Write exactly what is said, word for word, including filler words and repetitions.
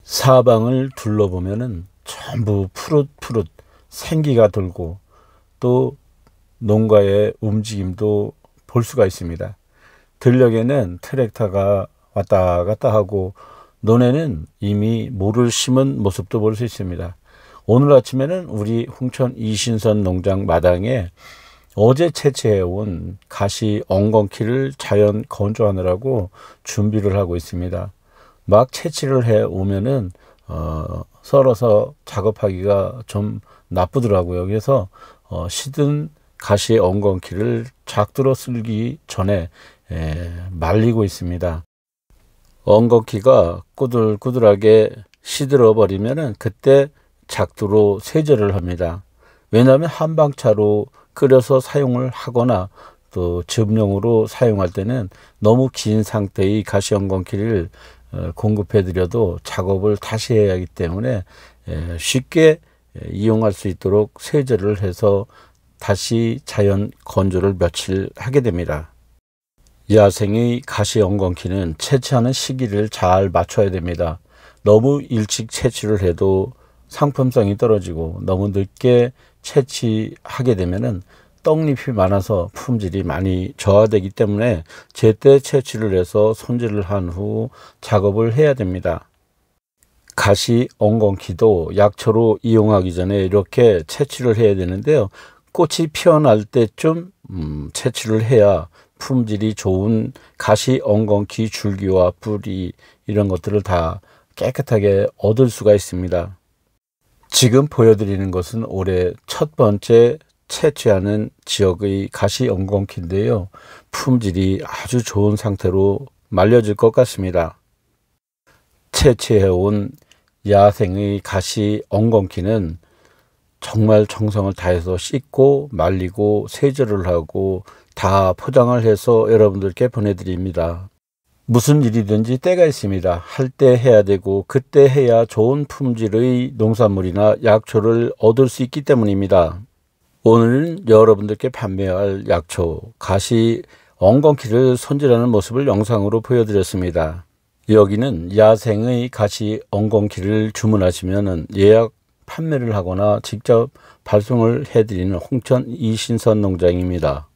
사방을 둘러보면은 전부 푸릇푸릇 생기가 돌고 또 농가의 움직임도 볼 수가 있습니다. 들녘에는 트랙터가 왔다 갔다 하고 논에는 이미 모를 심은 모습도 볼 수 있습니다. 오늘 아침에는 우리 홍천 이신선 농장 마당에 어제 채취해온 가시 엉겅퀴를 자연 건조하느라고 준비를 하고 있습니다. 막 채취를 해 오면은 어, 썰어서 작업하기가 좀 나쁘더라고요. 그래서 어, 시든 가시 엉겅퀴를 작두로 쓸기 전에 에, 말리고 있습니다. 엉겅퀴가 꾸들꾸들하게 시들어 버리면은 그때 작두로 세제를 합니다. 왜냐하면 한방차로 끓여서 사용을 하거나 또 즙용으로 사용할 때는 너무 긴 상태의 가시 엉겅퀴를 공급해 드려도 작업을 다시 해야 하기 때문에 쉽게 이용할 수 있도록 세제를 해서 다시 자연 건조를 며칠 하게 됩니다. 야생의 가시 엉겅퀴는 채취하는 시기를 잘 맞춰야 됩니다. 너무 일찍 채취를 해도 상품성이 떨어지고 너무 늦게 채취하게 되면은 떡잎이 많아서 품질이 많이 저하되기 때문에 제때 채취를 해서 손질을 한 후 작업을 해야 됩니다. 가시 엉겅퀴도 약초로 이용하기 전에 이렇게 채취를 해야 되는데요. 꽃이 피어날 때쯤 음, 채취를 해야 품질이 좋은 가시 엉겅퀴 줄기와 뿌리 이런 것들을 다 깨끗하게 얻을 수가 있습니다. 지금 보여드리는 것은 올해 첫 번째 채취하는 지역의 가시 엉겅퀴인데요. 품질이 아주 좋은 상태로 말려질 것 같습니다. 채취해온 야생의 가시 엉겅퀴는 정말 정성을 다해서 씻고 말리고 세제를 하고 다 포장을 해서 여러분들께 보내드립니다. 무슨 일이든지 때가 있습니다. 할 때 해야 되고 그때 해야 좋은 품질의 농산물이나 약초를 얻을 수 있기 때문입니다. 오늘은 여러분들께 판매할 약초 가시 엉겅퀴를 손질하는 모습을 영상으로 보여드렸습니다. 여기는 야생의 가시 엉겅퀴를 주문하시면 예약 판매를 하거나 직접 발송을 해드리는 홍천 이신선 농장입니다.